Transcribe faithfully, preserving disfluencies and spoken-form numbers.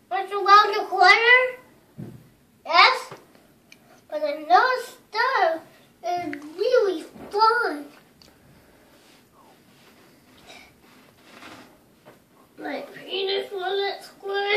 It's around the corner? Yes? But another star is really fun. My penis wasn't squished.